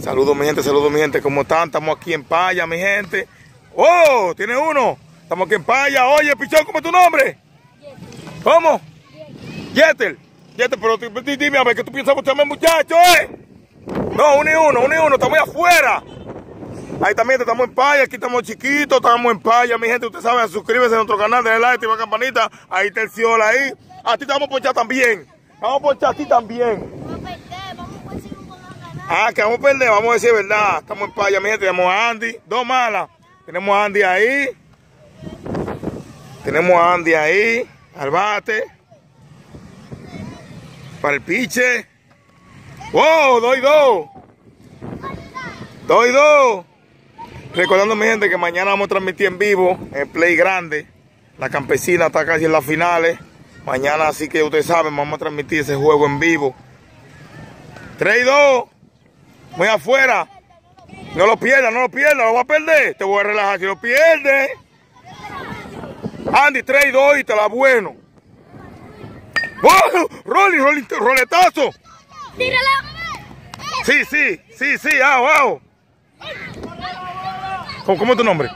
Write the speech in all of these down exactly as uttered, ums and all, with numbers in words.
Saludos, mi gente, saludos, mi gente. ¿Cómo están? Estamos aquí en Paya, mi gente. ¡Oh! ¿Tiene uno? Estamos aquí en Paya. Oye, pichón, ¿cómo es tu nombre? Yetel. ¿Cómo? Yetel. Yetel, pero dime a ver, ¿qué tú piensas que usted, muchacho, eh? No, uno y uno, uno y uno. Estamos ahí afuera. Ahí también estamos en Paya. Aquí estamos chiquitos, estamos en Paya, mi gente. Usted sabe, suscríbase a nuestro canal, denle like, activa la campanita. Ahí está el cielo ahí. A ti te vamos a ponchar también. Vamos a ponchar a ti también. Ah, que vamos a perder, vamos a decir verdad. Estamos en Paya, mi gente. Tenemos a Andy, dos malas. Tenemos a Andy ahí. Tenemos a Andy ahí, al bate. Para el piche. ¡Wow! Doy dos. Doy dos. Recordando, mi gente, que mañana vamos a transmitir en vivo en Play Grande. La Campesina está casi en las finales. Mañana, así que ustedes saben, vamos a transmitir ese juego en vivo. tres y dos. Muy afuera. No lo pierdas, no lo pierdas, lo vas a perder. Te voy a relajar si lo pierdes. Andy, tres y dos y te la bueno. ¡Oh! ¡Rolly, Rolly, roletazo! ¡Tírala! Sí, sí, sí, sí, ah, wow. ¿Cómo, ¿Cómo es tu nombre?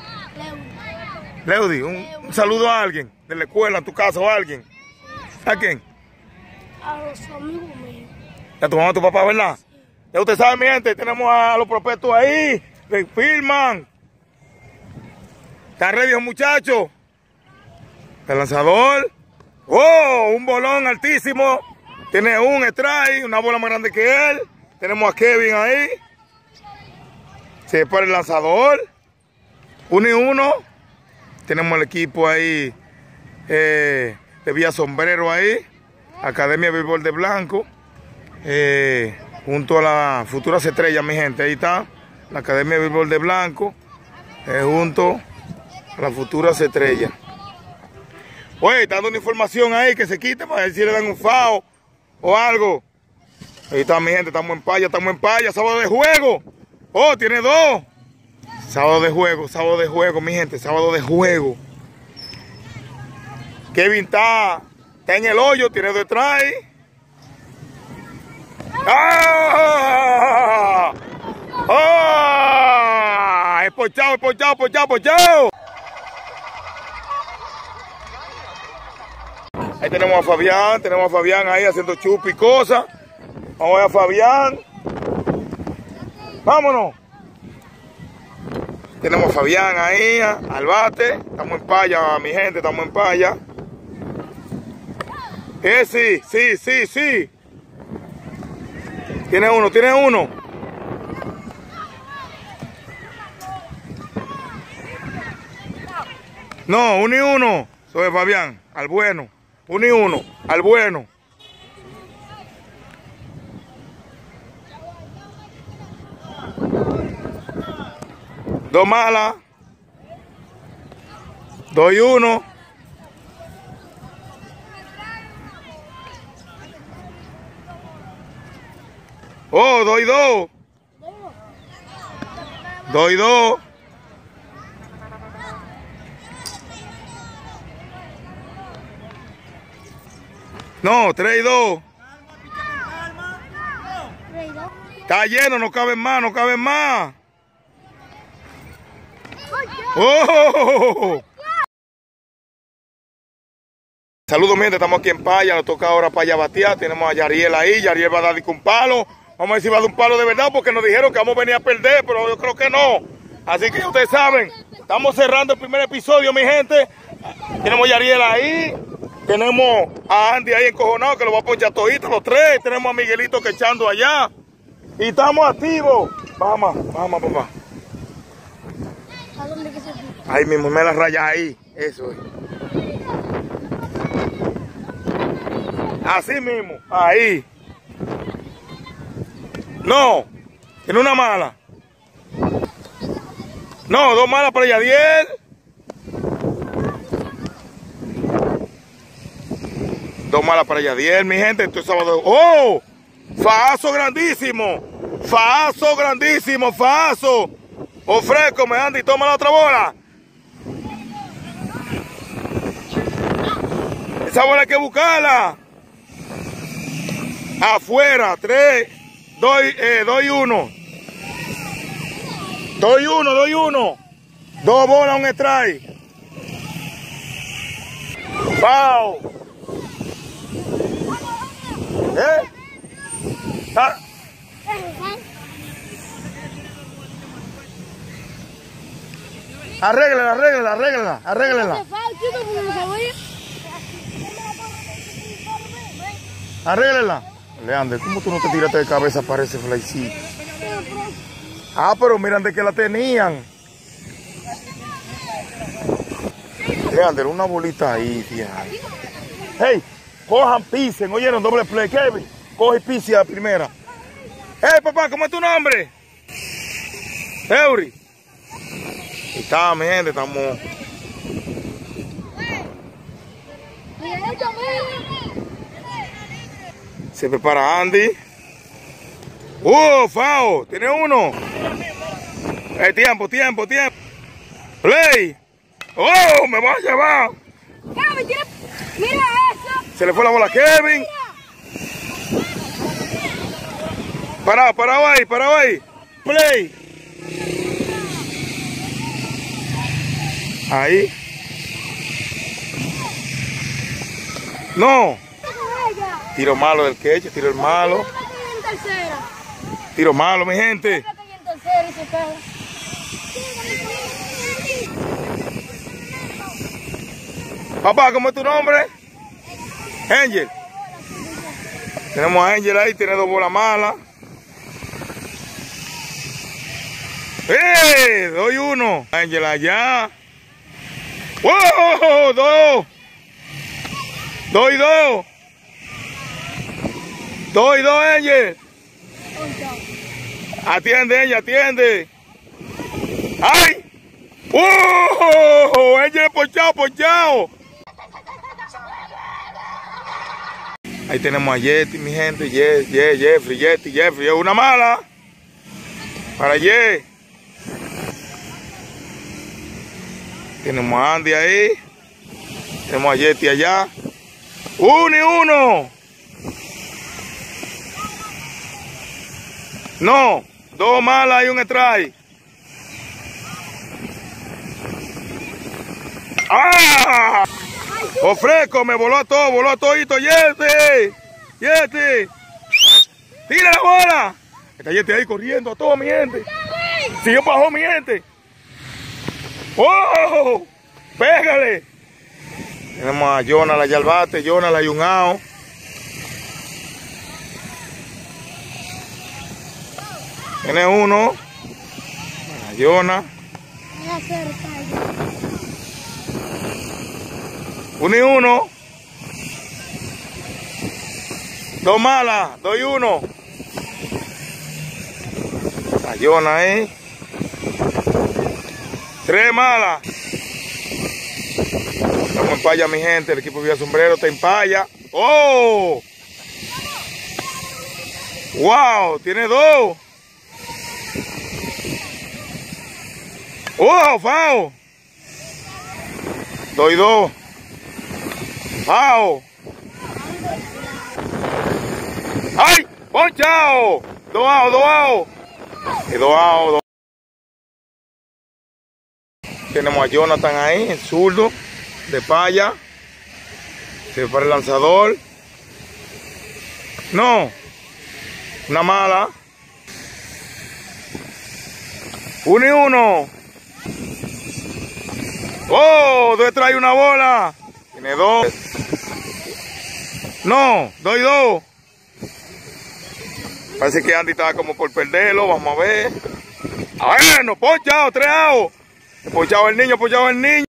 Leudy. Un, un saludo a alguien de la escuela, en tu casa o a alguien. ¿A quién? A los amigos míos. A tu mamá, a tu papá, ¿verdad? Ya usted sabe, mi gente, tenemos a los prospectos ahí, le firman. ¿Están ready, muchachos? El lanzador. ¡Oh! Un bolón altísimo. Tiene un strike, una bola más grande que él. Tenemos a Kevin ahí. Se para el lanzador. Uno y uno. Tenemos el equipo ahí eh, de Villa Sombrero ahí. Academia de Béisbol de Blanco. Eh, junto a las futuras estrellas, mi gente. Ahí está la Academia de Béisbol de Blanco. Eh, junto a las futuras estrellas. Oye, está dando una información ahí que se quite para ver si le dan un fao o algo. Ahí está, mi gente, estamos en Paya, estamos en Paya, sábado de juego. Oh, tiene dos. Sábado de juego, sábado de juego, mi gente, sábado de juego. Kevin está, está en el hoyo, tiene detrás. ¡Ah! ¡Ah! Es pochado, es pochado, pochado, pochado. Ahí tenemos a Fabián, tenemos a Fabián ahí haciendo chupi y cosas. Vamos a ver a Fabián. Vámonos. Tenemos a Fabián ahí, al bate. Estamos en Paya, mi gente, estamos en Paya. Eh, sí, sí, sí, sí. Tiene uno, tiene uno. No, uno y uno. Soy Fabián, al bueno. Uno y uno, al bueno. Dos malas. Dos y uno. Oh, dos y dos. Dos y dos. No, tres y dos. Está lleno, no caben más, no caben más. ¡Oh! Saludos, mi gente, estamos aquí en Paya, nos toca ahora Paya batear. Tenemos a Yariel ahí, Yariel va a dar un palo. Vamos a ver si va a dar un palo de verdad, porque nos dijeron que vamos a venir a perder, pero yo creo que no. Así que ustedes saben, estamos cerrando el primer episodio, mi gente. Tenemos a Yariel ahí. Tenemos a Andy ahí encojonado, que lo va a ponchar todito, los tres. Tenemos a Miguelito que echando allá. Y estamos activos. Vamos, vamos, papá. ¿A dónde que se fue? Ahí mismo, me las rayas ahí. Eso es. Así mismo, ahí. No, tiene una mala. No, dos malas para Yadiel. Dos malas para Yadiel, mi gente. Esto es sábado. ¡Oh! Faazo grandísimo. Faazo grandísimo. Faazo. Ofrécome, Andy. Toma la otra bola. Esa bola hay que buscarla. Afuera. Tres. Dos, eh, dos y uno. Doy uno, doy uno. Dos bolas, un strike. ¡Pau! ¿Eh? Ah. Arréglela, arréglela, arréglela, arréglela. Arréglela. Leander, ¿cómo tú no te tiraste de cabeza para ese flycito? Ah, pero miran de que la tenían. Leander, una bolita ahí, tía. Hey, cojan, pisen, oyeron, doble play. Kevin, coge y pise a la primera. Hey, papá, ¿cómo es tu nombre? Eury. Y está, mi gente, estamos. Se prepara Andy. ¡Uh, Fao! ¿Tiene uno? Eh, tiempo, tiempo, tiempo. Play. ¡Oh! ¡Me va a llevar! Kevin, tira. Mira eso. Se le fue la bola a Kevin. Parado, parado ahí, parado ahí. Play. Ahí. No. Tiro malo del queche, tiro el malo. Tiro malo, mi gente. Papá, ¿cómo es tu nombre? Angel. Tenemos a Angel ahí, tiene dos bolas malas. ¡Eh! Doy uno. Angel allá. ¡Wow! Dos. Doy dos. Doy dos, Angel. Atiende, Angel, atiende. ¡Ay! ¡Oh! Angel ponchado, ponchado. Ahí tenemos a Yeti, mi gente. Ye, Ye, Jeffrey, Yeti, Jeffrey. Una mala. Para Ye. Tenemos a Andy ahí. Tenemos a Yeti allá. Uno y uno. No. Dos malas y un strike. ¡Ah! Ofrezco, me voló a todo, voló a todito. Yeti. Yeti. Tira la bola. Está Yeti ahí corriendo a todo, mi gente. Sigue bajó, mi gente. ¡Oh! ¡Pégale! Tenemos a Jonah allá al bate, Jonah la yungao. Tiene uno. A Jonah. Uno y uno. Dos malas, dos y uno. A Jonah ahí. Tres malas. Estamos en Paya, mi gente. El equipo Villa Sombrero está en Paya. ¡Oh! ¡Wow! Tiene dos. ¡Oh, Fao! Doy dos. ¡Fao! ¡Ay! ¡Ponchao! ¡Dos ao, dos ao! Y dos ao, dos. Tenemos a Jonathan ahí, el zurdo de Paya. Se fue el lanzador. No. Una mala. Uno y uno. Oh, dos trae una bola. Tiene dos. No, doy dos. Parece que Andy estaba como por perderlo. Vamos a ver. Bueno, ponchado, tres ao. Ponchado el niño, ponchado el niño.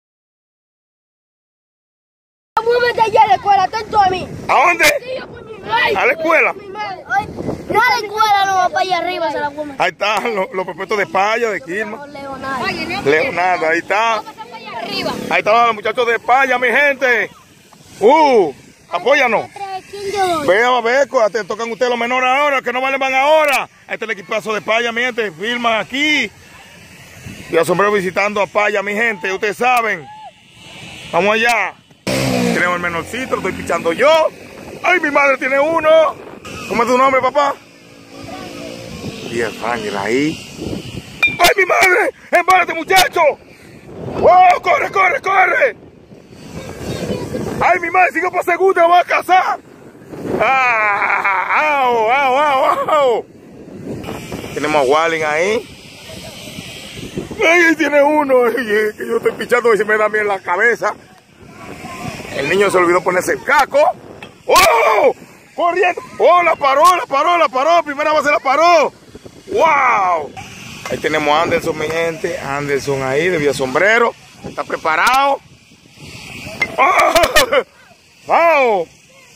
Vamos a meter allá a la escuela, atento a mí. ¿A dónde? ¿A la escuela? No a la escuela, no, para allá arriba se la voy a meter. Ahí están los, los pepetos de Paya, de Quilma. Leonardo. Leonardo, ahí está. Ahí están los muchachos de Paya, mi gente. Uh, apóyanos. Vea, a ver, te tocan ustedes los menores ahora, que no valen van ahora. Ahí está el equipazo de Paya, mi gente. Filman aquí. Y a Sombrero visitando a Paya, mi gente. Ustedes saben. Vamos allá. Tenemos el menorcito, lo estoy pichando yo. Ay, mi madre tiene uno. ¿Cómo es tu nombre, papá? Y el Ángel ahí. ¡Ay, mi madre! ¡Embárate, muchacho! ¡Wow! ¡Corre, corre, corre! ¡Ay, mi madre! ¡Sigo por segunda! ¡Me voy a casar! ¡Ah! ¡Au, au, au, au! Tenemos a Walling ahí. ¡Ay, ahí tiene uno! Que yo estoy pichando y se me da bien la cabeza. El niño se olvidó ponerse el caco. ¡Oh! ¡Corriendo! ¡Oh, la paró, la paró, la paró! Primera base la paró. ¡Wow! Ahí tenemos a Anderson, mi gente. Anderson ahí, de Villa Sombrero. Está preparado. ¡Oh! ¡Wow!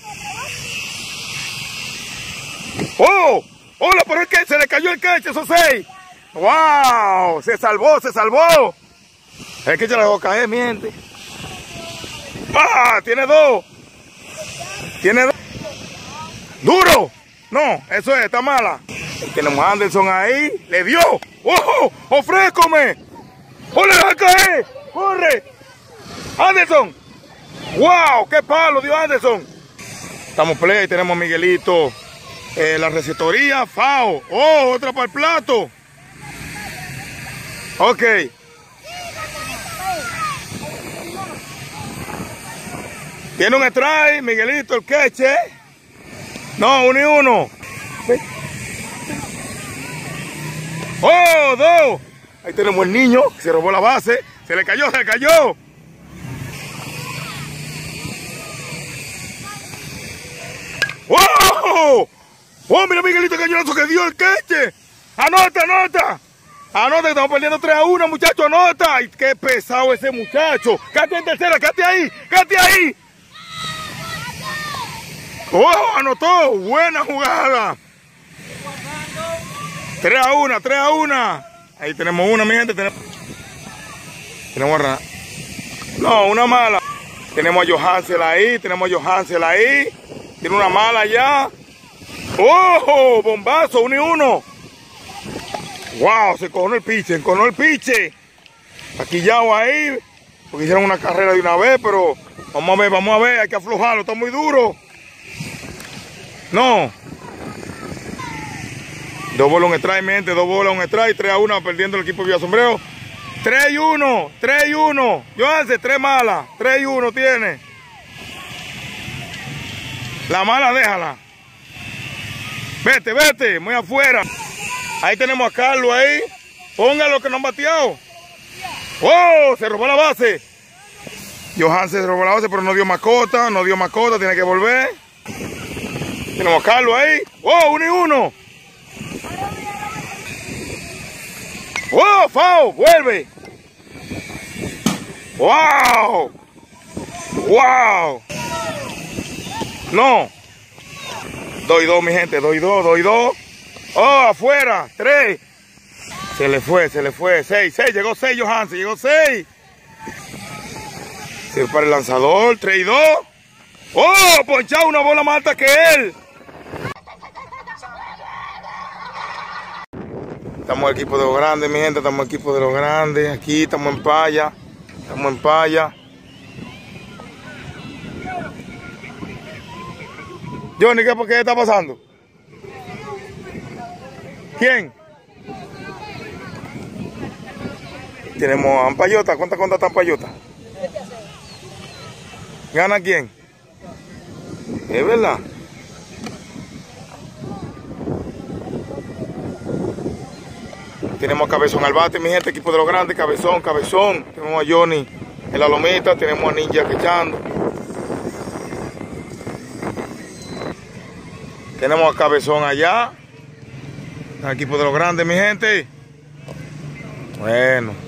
¡Oh! ¡Oh, la paró el catch! ¡Se le cayó el catch! ¡Esos seis! ¡Wow! ¡Se salvó, se salvó! Es que ya la dejó caer, mi gente. ¡Ah! ¡Tiene dos! ¡Tiene dos! ¡Duro! No, eso es, está mala. Y tenemos a Anderson ahí. ¡Le dio! ¡Oh! ¡Ofrécome! ¡Oh, le va a caer! ¡Corre! ¡Anderson! ¡Wow! ¡Qué palo dio Anderson! Estamos play, tenemos a Miguelito. Eh, la receptoría, Fao. ¡Oh! Otra para el plato. Ok. Tiene un strike, Miguelito, el queche. No, uno y uno. ¡Oh, dos! Ahí tenemos el niño que se robó la base. Se le cayó, se le cayó. ¡Oh! ¡Oh, mira Miguelito el cañonazo que dio el queche! ¡Anota, anota! Anota, que estamos perdiendo tres a uno, muchacho, anota. ¡Ay, qué pesado ese muchacho! ¡Quédate en tercera, quédate ahí! ¡Quédate ahí! ¡Oh, anotó! ¡Buena jugada! tres a uno, tres a uno. Ahí tenemos una, mi gente. Tenemos, tenemos a... No, una mala. Tenemos a Johansel ahí, tenemos a Johansel ahí. Tiene una mala ya. ¡Oh! Bombazo, uno y uno. ¡Wow! Se cojonó el piche, se cojonó el piche. Aquí ya ahí. Porque hicieron una carrera de una vez, pero vamos a ver, vamos a ver. Hay que aflojarlo, está muy duro. No. Dos bolas un strike, mi gente, dos bolas un strike, tres a uno perdiendo el equipo de Villa Sombrero. tres y uno, tres y uno. Johansel, tres malas, tres y uno tiene. La mala déjala. Vete, vete, muy afuera. Ahí tenemos a Carlos ahí. Póngalo que no han bateado. ¡Oh! Se robó la base. Johansel se robó la base, pero no dio mascota, no dio mascota, tiene que volver. Tenemos a Carlos ahí. ¡Oh! Uno y uno. ¡Oh! ¡Fao! ¡Vuelve! ¡Wow! ¡Wow! No. Dos y dos, mi gente. Dos y dos, dos y dos. ¡Oh! Afuera. Tres. Se le fue, se le fue. Seis, seis. Llegó seis, Johansel. Llegó seis. Se para el lanzador. Tres y dos. ¡Oh! Ponchado una bola más alta que él. Estamos en el equipo de los grandes, mi gente, estamos en el equipo de los grandes. Aquí estamos en Paya, estamos en Paya. Johnny, ¿qué, ¿qué está pasando? ¿Quién? Tenemos a Ampayota, ¿cuántas cuentas está Ampayota? ¿Gana quién? ¿Es verdad? Tenemos a Cabezón al bate, mi gente, equipo de los grandes, Cabezón, Cabezón. Tenemos a Johnny en la lomita, tenemos a Ninja quechando. Tenemos a Cabezón allá. El equipo de los grandes, mi gente. Bueno.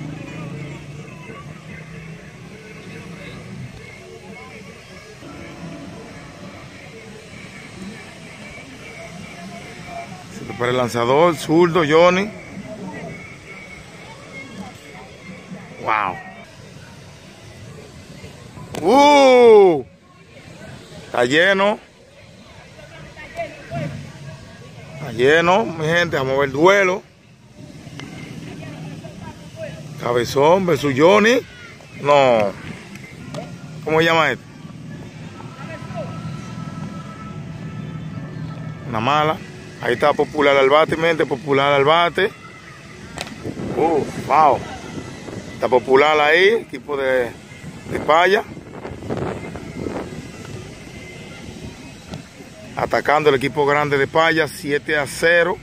Se prepara el lanzador, zurdo, Johnny. Wow. Uh, está lleno. Está lleno, mi gente. Vamos a ver el duelo. Cabezón versus Johnny. No. ¿Cómo se llama esto? Una mala. Ahí está Popular al bate, mi gente. Popular al bate. Uh, wow. Está popular ahí, equipo de, de Paya. Atacando el equipo grande de Paya, siete a cero.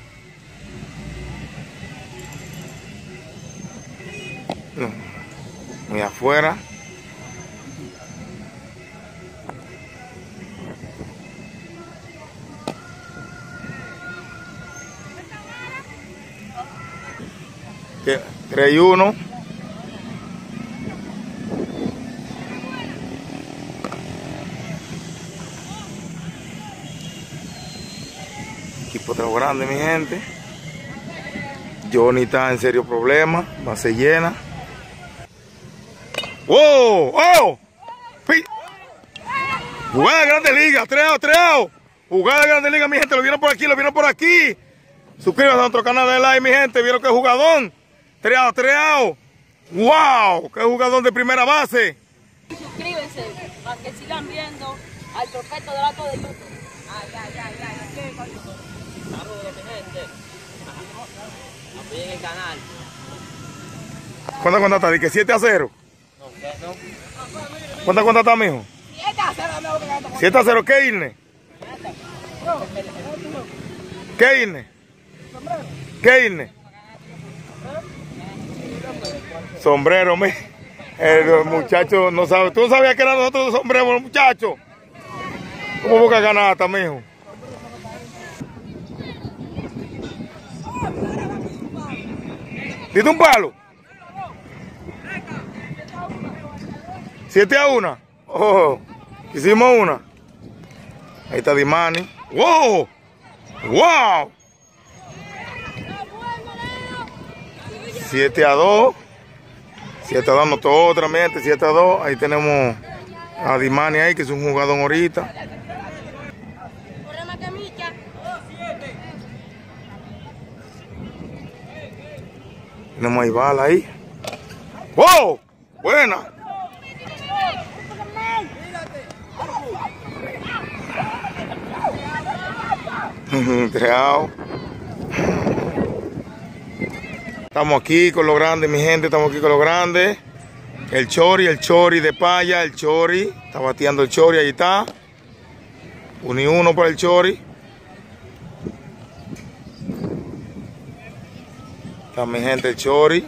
No, muy afuera. tres y uno. Equipo de los grandes, mi gente. Johnny está en serio problema. Base llena. ¡Wow! ¡Oh! ¡Pi! Jugada de Grandes Ligas. tres a tres. Jugada de Grandes Ligas, mi gente. Lo vieron por aquí, lo vieron por aquí. Suscríbanse a nuestro canal de like, mi gente. ¿Vieron qué jugadón? tres a tres. ¡Wow! ¡Qué jugadón de primera base! Suscríbanse para que sigan viendo al Profeta de Lato de YouTube. Ay, ay, ay, ay, ay. Saludos, mi gente. Apoyen el canal. ¿Cuánta cuenta está? ¿Dice siete a cero? No, ¿qué no? ¿Cuánta cuenta está, mijo? siete a cero. siete a cero, ¿qué irne? ¿Qué irne? ¿Qué irne? Sombrero, mi. El muchacho no sabe. ¿Tú no sabías que eran nosotros los sombreros, los muchachos? ¿Cómo busca ganata, mijo? ¿Diste un palo? siete a uno. Oh, hicimos una. Ahí está Dimani. ¡Wow! ¡Wow! siete a dos. siete a dos, anotó otra, mente. siete a dos. Ahí tenemos a Dimani ahí, que es un jugador ahorita. Tenemos ahí bala ahí. ¡Wow! Buena. Treao. Estamos aquí con los grandes, mi gente. Estamos aquí con los grandes. El Chori, el Chori de Paya. El Chori. Está bateando el Chori. Ahí está. Uno y uno para el Chori. Está mi gente, el Chori.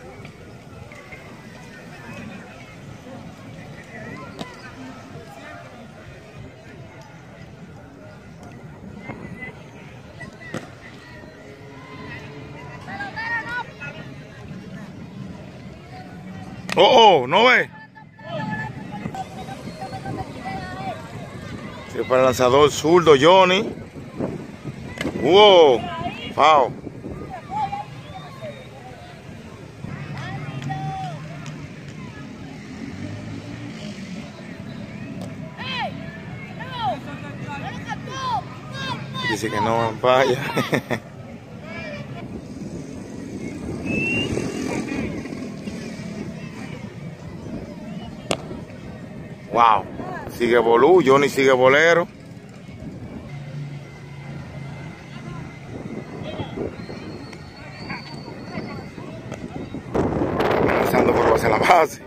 Oh, oh, ¿no ve? Sí, para el lanzador zurdo Johnny. Wow, wow. Dice que no vaya. Wow, sigue bolú, Johnny sigue bolero. Lanzando por base a la base.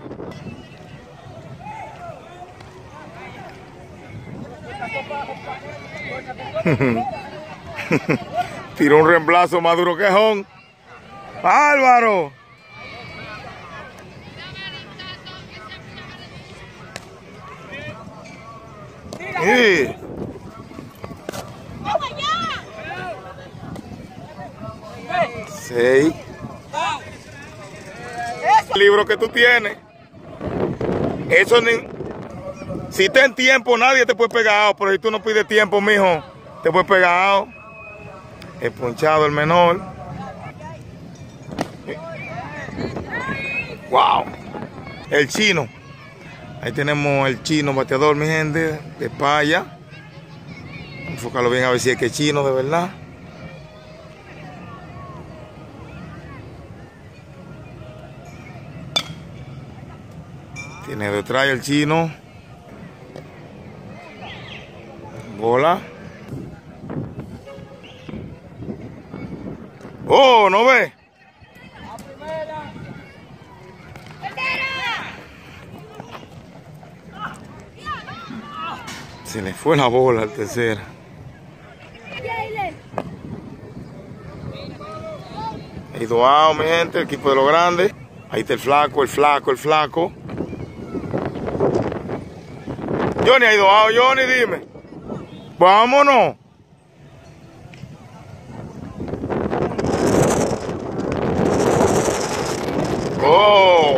Tiró un reemplazo más duro que Jón. ¡Álvaro! Sí. Seis. El libro que tú tienes. Eso ni... Si está en tiempo, nadie te puede pegar. Pero si tú no pides tiempo, mijo, te puede pegar. El ponchado, el menor. Wow. El chino. Ahí tenemos el chino bateador, mi gente, de Paya. Enfócalo bien a ver si es que es chino de verdad. Tiene detrás el chino. Bola. Oh, ¿no ve? Se le fue la bola al tercero. Ahí doado, mi gente, el equipo de los grandes. Ahí está el flaco, el flaco, el flaco. Johnny, ahí doado, Johnny, dime. Vámonos. Oh.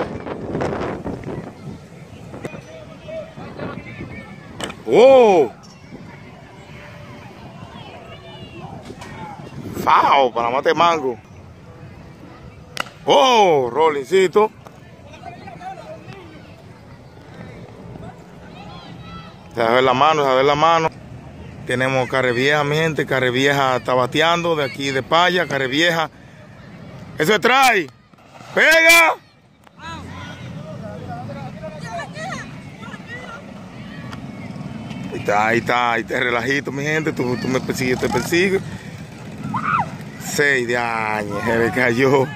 Oh. Fao, para mate mango. Oh, Rollincito. Se va a ver la mano, se va a ver la mano. Tenemos Carrevieja, mi gente. Carrevieja está bateando de aquí de Paya. Carrevieja. Eso es trae. Pega. Ahí está, ahí está, ahí está, relajito, mi gente. Tú, tú me persigues, te persigues. Seis de años, se me cayó.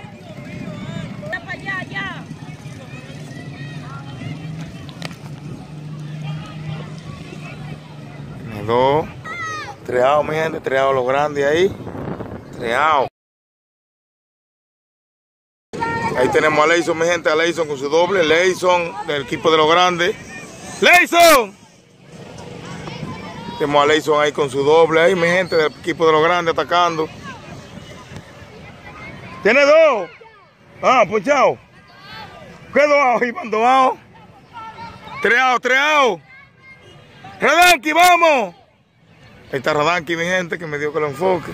Dos. Treado, mi gente, treado los grandes ahí. Treado. Ahí tenemos a Leison, mi gente, a Leison con su doble. Leison del equipo de los grandes. ¡Leison! Tenemos a Leison ahí con su doble ahí, mi gente, del equipo de los grandes atacando. ¿Tiene dos? Ah, ponchado. ¿Qué dos? Iván, dos. Treado, treado. Radanqui, vamos. Ahí está Radanqui, mi gente, que me dio que lo enfoque.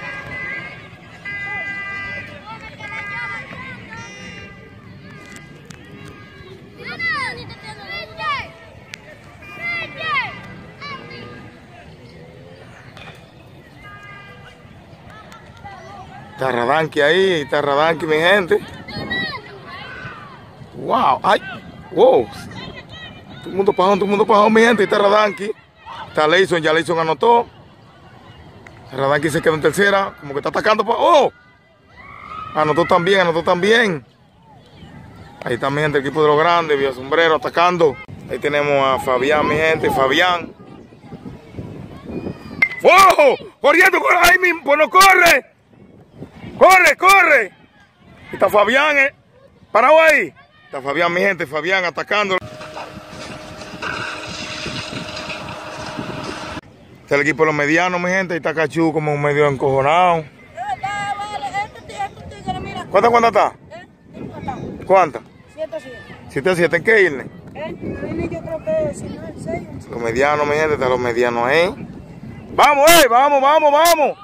Está Radanqui ahí, está Radanqui, mi gente. Wow, ay, wow. Todo el mundo pajón, todo el mundo pajón, mi gente. Ahí está Radanqui. Está Leison, ya Leison anotó. Radanqui se quedó en tercera, como que está atacando. ¡Oh! Anotó también, anotó también. Ahí está, mi gente, el equipo de los grandes, Villa Sombrero atacando. Ahí tenemos a Fabián, mi gente, Fabián. ¡Oh! ¡Corriendo! ¡Ahí mismo! ¡Pues no corre! ¡Corre, corre! Ahí está Fabián, eh. Parado ahí. Está Fabián, mi gente, Fabián atacando. Este es el equipo de los medianos, mi gente. Ahí está Cachú como medio encojonado. ¿Cuánta, cuánta está? ¿Cuánta? siete a siete. siete a siete, ¿en qué irle? Yo creo que seis. Los medianos, mi gente, están los medianos ahí. ¡Vamos, eh! ¡Vamos, vamos, vamos!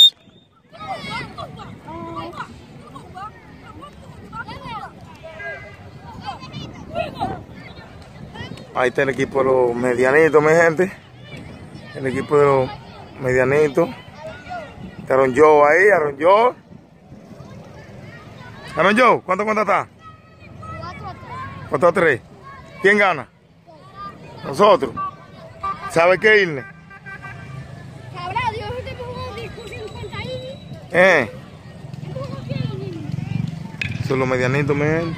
Ahí está el equipo de los medianitos, mi gente. El equipo de los medianitos. Está Aaron Joe ahí, Aaron Joe. Aaron Joe, ¿cuánto cuánto está? cuatro a tres. ¿Quién gana? Nosotros. ¿Sabe qué irle? Eh. Son los medianitos, mi gente.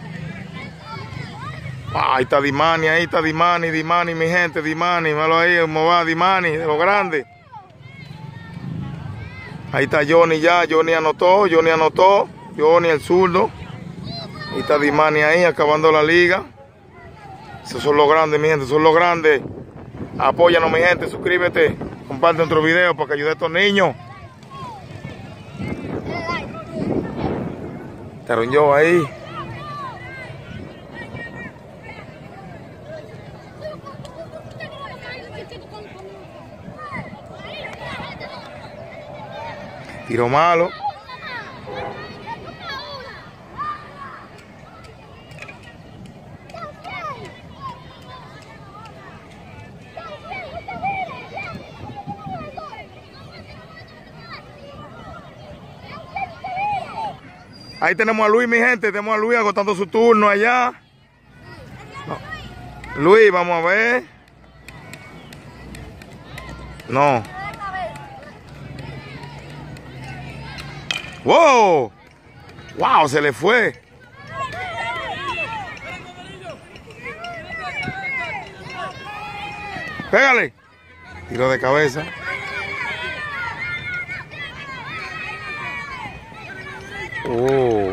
Ahí está Dimani, ahí está Dimani, Dimani, mi gente, Dimani, malo ahí, cómo va Dimani, de los grandes. Ahí está Johnny ya, Johnny anotó, Johnny anotó, Johnny el zurdo. Ahí está Dimani ahí, acabando la liga. Esos son los grandes, mi gente, son los grandes. Apóyanos, mi gente, suscríbete, comparte nuestro video para que ayude a estos niños. Estaron yo ahí. Tiro malo. Ahí tenemos a Luis, mi gente. Tenemos a Luis agotando su turno allá. No. Luis, vamos a ver. No. ¡Wow! ¡Wow! Se le fue. Pégale. Tiro de cabeza. Oh.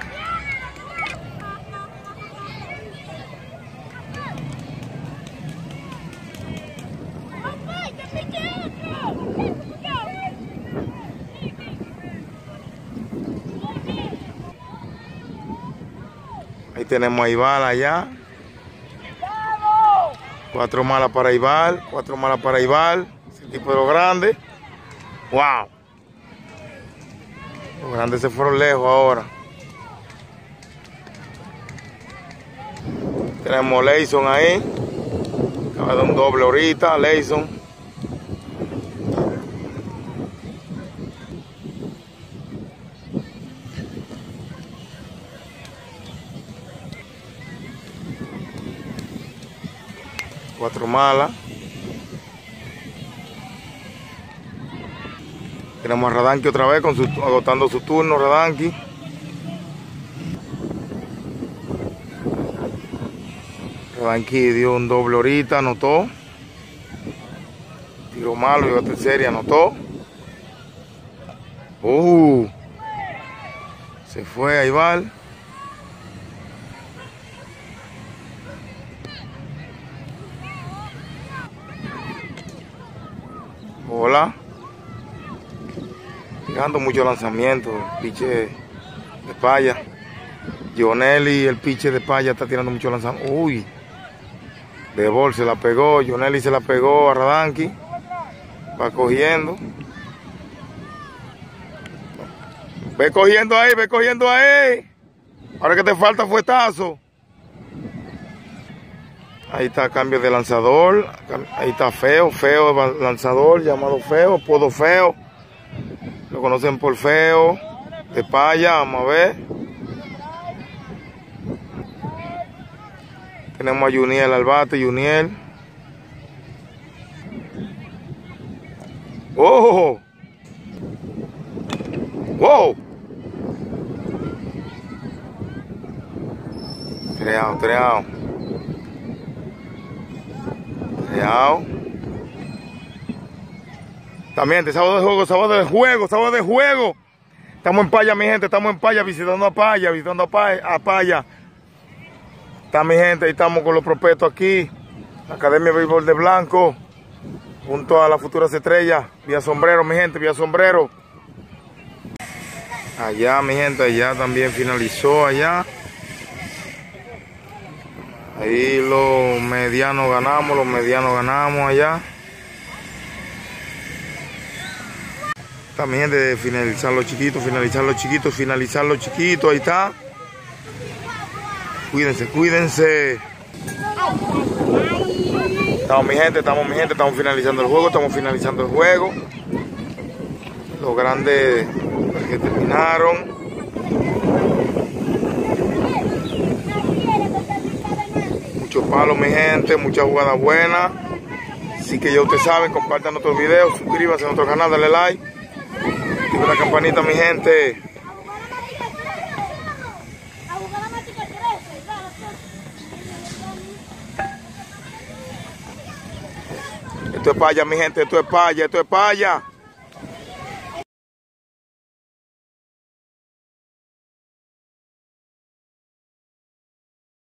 Ahí tenemos a Ival allá. Cuatro malas para Ival. Cuatro malas para Ival. Ese tipo de los grandes. Wow. Los grandes se fueron lejos ahora. Tenemos Leison ahí. Acaba de dar un doble ahorita. Leison. Cuatro malas. Tenemos a Radanki otra vez con su, agotando su turno. Radanki. Radanki dio un doble ahorita, anotó. Tiro malo, llegó a tercera, anotó. Uh, se fue a Ival. Hola. Tirando mucho lanzamiento, el piche de Paya. Jonelli, el piche de Paya está tirando mucho lanzamiento. Uy. De bol se la pegó, Jonelli se la pegó a Radanki. Va cogiendo. Ve cogiendo ahí, ve cogiendo ahí. Ahora que te falta fuetazo. Ahí está cambio de lanzador. Ahí está Feo, Feo lanzador, llamado Feo, Podo Feo. Lo conocen por Feo. De Paya, vamos a ver. Tenemos a Juniel al bate, Juniel. ¡Oh! ¡Wow! Treado, treado. Treado. También, de sábado de juego, sábado de juego, sábado de juego. Estamos en Paya, mi gente, estamos en Paya, visitando a Paya, visitando a Paya. A Paya. Está mi gente, ahí estamos con los prospectos aquí. La Academia de Béisbol de Blanco. Junto a las futuras estrellas. Vía Sombrero, mi gente, vía Sombrero. Allá, mi gente, allá también finalizó allá. Ahí los medianos ganamos, los medianos ganamos allá. Está mi gente de finalizar los chiquitos, finalizar los chiquitos, finalizar los chiquitos, ahí está. Cuídense, cuídense. Estamos mi gente, estamos mi gente, estamos finalizando el juego, estamos finalizando el juego. Los grandes que terminaron. Muchos palos mi gente, muchas jugadas buenas. Así que ya ustedes saben, compartan nuestros videos, suscríbanse a nuestro canal, dale like. Activen la campanita mi gente. Esto es Paya, mi gente, esto es Paya, esto es Paya.